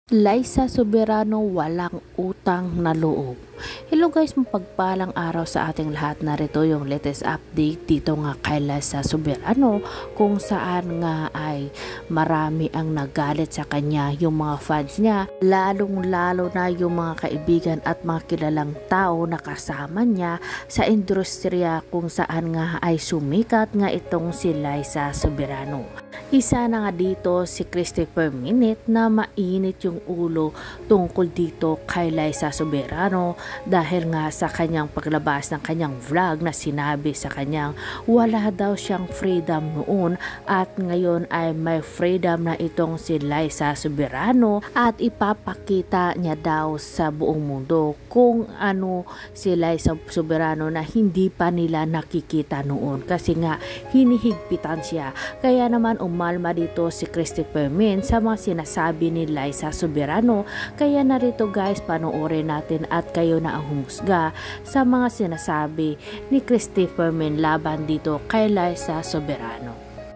Liza Soberano, walang utang na loob. Hello guys, mapagpalang araw sa ating lahat. Narito yung latest update dito nga kay Liza Soberano, kung saan nga ay marami ang nagalit sa kanya, yung mga fans niya, lalong lalo na yung mga kaibigan at mga kilalang tao na kasama niya sa industriya, kung saan nga ay sumikat nga itong si Liza Soberano. Isa na nga dito si Christopher Minute na mainit yung ulo tungkol dito kay Liza Soberano, dahil nga sa kanyang paglabas ng kanyang vlog na sinabi sa kanyang wala daw siyang freedom noon, at ngayon ay may freedom na itong si Liza Soberano, at ipapakita niya daw sa buong mundo kung ano si Liza Soberano na hindi pa nila nakikita noon, kasi nga hinihigpitan siya. Kaya naman umalma dito si Christopher Min sa mga sinasabi ni Liza Soberano. Kaya narito guys, panoorin natin at kayo na ang humusga sa mga sinasabi ni Christopher Min laban dito kay Liza Soberano.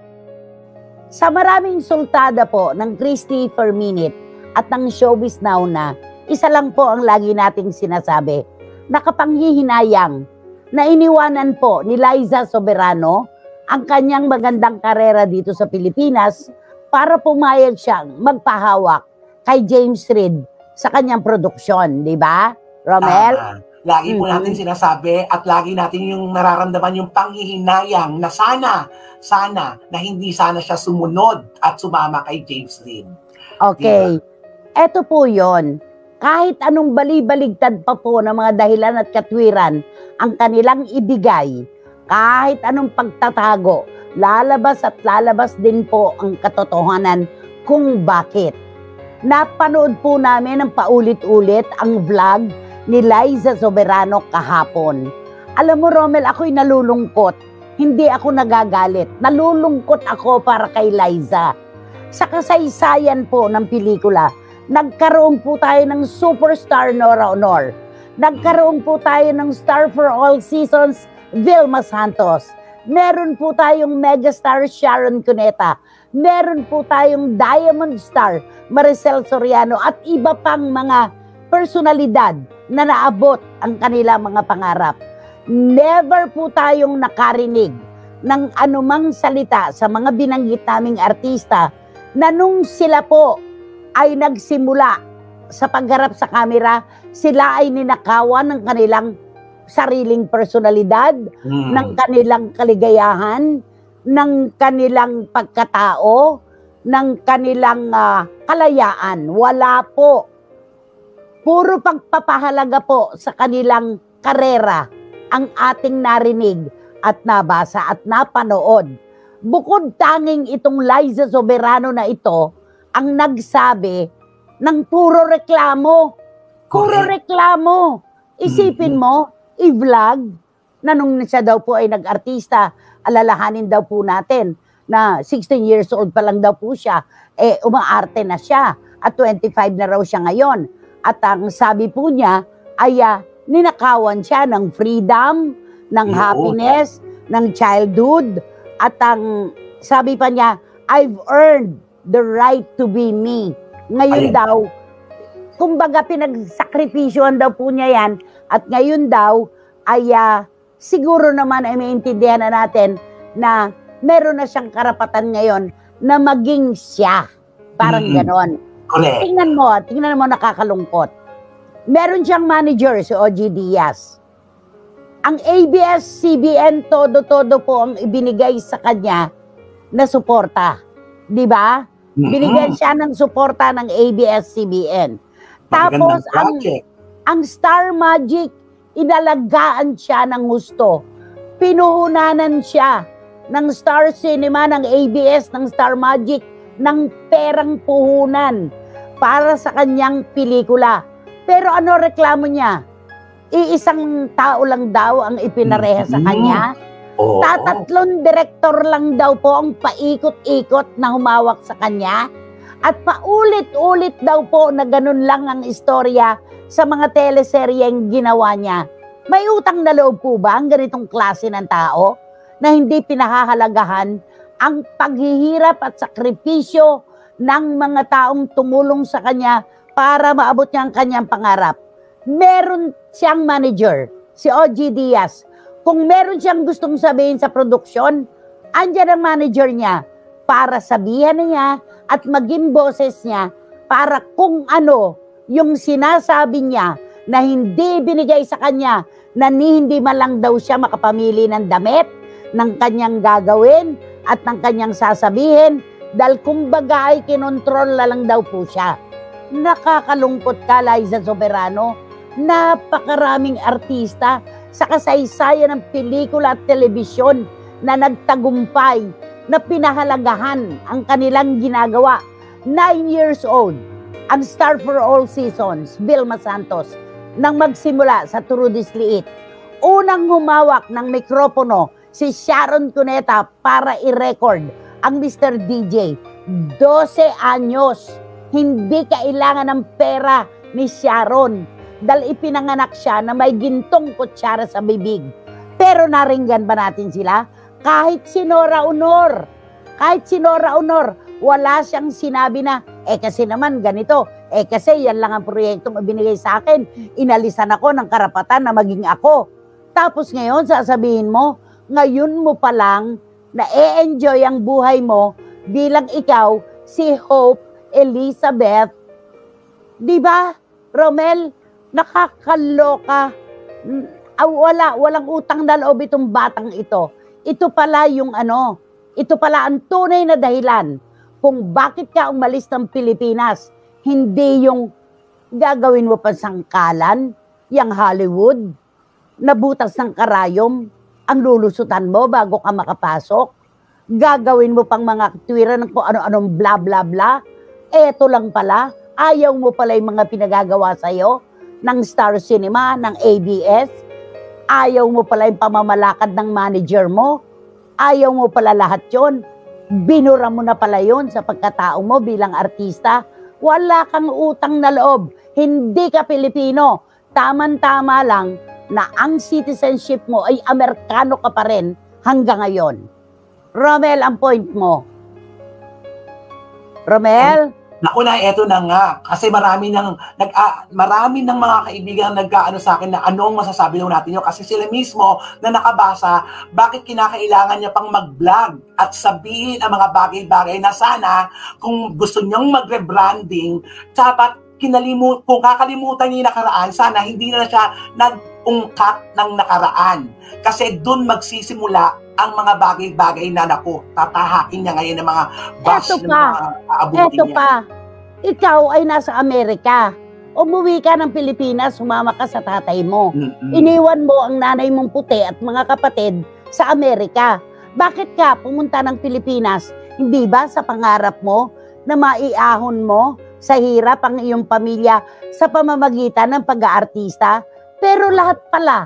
Sa maraming sultada po ng Christopher Minute at ng Showbiz Now na, isa lang po ang lagi nating sinasabi, nakapanghihinayang na iniwanan po ni Liza Soberano ang kanyang magandang karera dito sa Pilipinas para pumayag siyang magpahawak kay James Reid sa kanyang produksyon, di ba, Romel? Lagi po natin sinasabi at lagi natin yung nararamdaman yung panghihinayang na sana na hindi sana siya sumunod at sumama kay James Reid. Okay. Eto po yon. Kahit anong bali-baligtad pa po ng mga dahilan at katwiran ang kanilang ibigay, kahit anong pagtatago, lalabas at lalabas din po ang katotohanan kung bakit. Napanood po namin ng paulit-ulit ang vlog ni Liza Soberano kahapon. Alam mo Romel, ako'y nalulungkot. Hindi ako nagagalit. Nalulungkot ako para kay Liza. Sa kasaysayan po ng pelikula, nagkaroon po tayo ng superstar Nora Honor. Nagkaroon po tayo ng star for all seasons, Vilma Santos. Meron po tayong megastar Sharon Cuneta. Meron po tayong diamond star Maricel Soriano at iba pang mga personalidad na naabot ang kanilang mga pangarap. Never po tayong nakarinig ng anumang salita sa mga binanggit naming artista na nung sila po ay nagsimula sa pagharap sa kamera, sila ay ninakawan ng kanilang sariling personalidad, ng kanilang kaligayahan, ng kanilang pagkatao, ng kanilang kalayaan. Wala po. Puro pagpapahalaga po sa kanilang karera ang ating narinig at nabasa at napanood. Bukod tanging itong Liza Soberano na ito ang nagsabi ng puro reklamo. Puro reklamo. Isipin mo, i-vlog na nung siya daw po ay nag-artista, alalahanin daw po natin na 16 years old pa lang daw po siya, umaarte na siya at 25 na raw siya ngayon. At ang sabi po niya ay ninakawan siya ng freedom, ng happiness, ng childhood, at ang sabi pa niya, I've earned the right to be me. Ngayon daw, kumbaga pinagsakripisyohan daw po niya yan, at ngayon daw ay siguro naman ay maintindihan na natin na meron na siyang karapatan ngayon na maging siya. Parang ganon. Correct. Tingnan mo nakakalungkot. Meron siyang manager, si OG Diaz. Ang ABS-CBN todo-todo po ang ibinigay sa kanya na suporta. Di ba? Binigyan siya ng suporta ng ABS-CBN. Tapos ang Star Magic, inalagaan siya ng gusto. Pinuhunanan siya ng Star Cinema, ng ABS, ng Star Magic, ng perang puhunan para sa kanyang pelikula. Pero ano reklamo niya? Iisang tao lang daw ang ipinareha sa kanya. Tatatlong direktor lang daw po ang paikot-ikot na humawak sa kanya. At paulit-ulit daw po na ganun lang ang istorya sa mga teleseryeng ginawa niya. May utang na loob po ba ang ganitong klase ng tao na hindi pinahahalagahan ang paghihirap at sakripisyo ng mga taong tumulong sa kanya para maabot niya ang kanyang pangarap. Meron siyang manager, si OG Diaz. Kung meron siyang gustong sabihin sa produksyon, andyan ang manager niya para sabihan niya at maging boses niya para kung ano yung sinasabi niya na hindi binigay sa kanya, na hindi man lang daw siya makapamili ng damit, ng kanyang gagawin at ng kanyang sasabihin, dahil kumbaga ay kinontrol na lang daw po siya. Nakakalungkot ka, Liza Soberano. Napakaraming artista sa kasaysayan ng pelikula at telebisyon na nagtagumpay, na pinahalagahan ang kanilang ginagawa. 9 years old, ang star for all seasons, Vilma Santos, nang magsimula sa Trudis Liit. Unang humawak ng mikropono si Sharon Cuneta para i-record ang Mr. DJ. 12 anyos. Hindi kailangan ng pera ni Sharon dahil ipinanganak siya na may gintong kutsara sa bibig. Pero naringgan ba natin sila? Kahit si Nora Honor, wala siyang sinabi na, kasi naman ganito, kasi yan lang ang proyektong ibinigay sa akin, inalisan ako ng karapatan na maging ako. Tapos ngayon, sasabihin mo, ngayon mo pa lang na e-enjoy ang buhay mo bilang ikaw, si Hope Elizabeth. Di ba, Romel? Nakakaloka. Walang utang na loob itong batang ito. Ito pala ang tunay na dahilan kung bakit ka umalis ng Pilipinas. Hindi yung gagawin mo pa sangkalan, yung Hollywood, nabutas ng karayom, ang lulusutan mo bago ka makapasok. Gagawin mo pang mga katwiran ng kung ano-anong bla bla bla. Eto lang pala, ayaw mo pala yung mga pinagagawa sa'yo ng Star Cinema, ng ABS. Ayaw mo pala yung pamamalakad ng manager mo. Ayaw mo pala lahat yon. Binura mo na pala yon sa pagkatao mo bilang artista. Wala kang utang na loob. Hindi ka Pilipino. Taman-tama lang na ang citizenship mo ay Amerikano ka pa rin hanggang ngayon. Romel, ang point mo. Romel? Naku na, eto na nga. Kasi marami ng mga kaibigan nagkaano sa akin na anong masasabi daw natin yun. Kasi sila mismo na nakabasa, bakit kinakailangan niya pang mag-vlog at sabihin ang mga bagay-bagay na sana kung gusto niyang mag-rebranding, dapat kung kakalimutan niya yung nakaraan, sana hindi na siya nag-ungkat ng nakaraan. Kasi dun magsisimula ang mga bagay-bagay na tatahakin niya ngayon ng mga bash ng mga aabutin niya. Pa, ikaw ay nasa Amerika. Umuwi ka ng Pilipinas, sumama ka sa tatay mo. Iniwan mo ang nanay mong puti at mga kapatid sa Amerika. Bakit ka pumunta ng Pilipinas? Hindi ba sa pangarap mo na maiahon mo sa hirap ang iyong pamilya sa pamamagitan ng pag-aartista? Pero lahat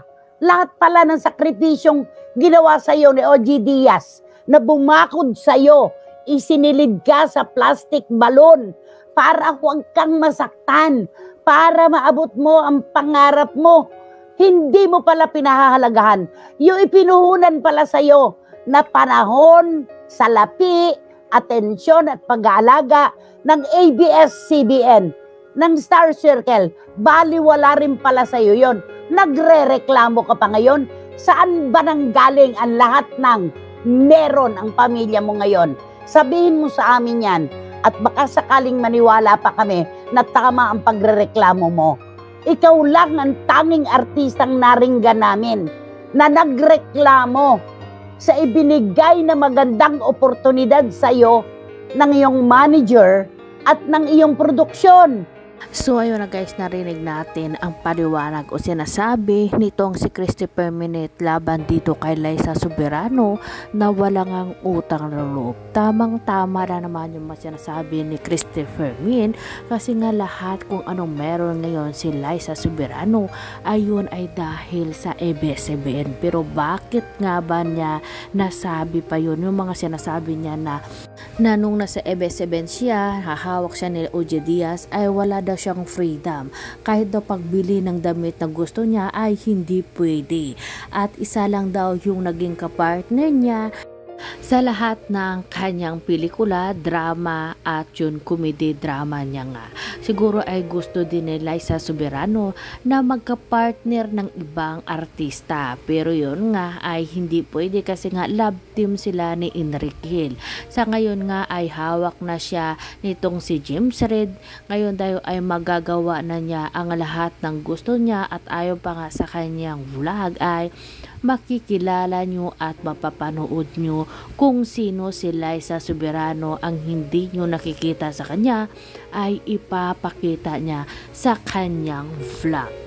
pala ng sakripisyong ginawa sa iyo ni OG Diaz na bumakod sa iyo, isinilid ka sa plastic balon para huwag kang masaktan, para maabot mo ang pangarap mo. Hindi mo pala pinahahalagahan yung ipinuhunan pala sa iyo na panahon, salapi, atensyon at pag-aalaga ng ABS-CBN, ng Star Circle. Baliwala rin pala sa iyo yon. Nagre-reklamo ka pa ngayon. Saan ba nanggaling ang lahat ng meron ang pamilya mo ngayon? Sabihin mo sa amin yan at baka sakaling maniwala pa kami na tama ang pagrereklamo mo. Ikaw lang ang tanging artistang naringgan namin na nagreklamo sa ibinigay na magandang oportunidad sa iyo ng iyong manager at ng iyong produksyon. So ayun na guys, narinig natin ang paliwanag o sinasabi nitong si Christopher Minute laban dito kay Liza Soberano na wala ngang utang na loob. Tamang-tama na naman yung sinasabi ni Christopher Min, kasi nga lahat kung anong meron ngayon si Liza Soberano ayun ay dahil sa ABS-CBN. Pero bakit nga ba niya nasabi pa yun? Yung mga sinasabi niya na nung nasa ABS-CBN siya, hahawak siya ni OG Diaz, ay wala daw siyang freedom. Kahit daw pagbili ng damit na gusto niya ay hindi pwede. At isa lang daw yung naging kapartner niya sa lahat ng kanyang pelikula, drama at yung comedy drama niya nga. Siguro ay gusto din ni Liza Soberano na magka-partner ng ibang artista. Pero yun nga ay hindi pwede kasi nga love team sila ni Enrique Hill. Sa ngayon nga ay hawak na siya nitong si James Reid. Ngayon tayo ay magagawa na niya ang lahat ng gusto niya at ayaw pa nga sa kanyang vlog ay makikilala nyo at mapapanood nyo kung sino si Liza Soberano. Ang hindi nyo nakikita sa kanya ay ipapakita niya sa kanyang vlog.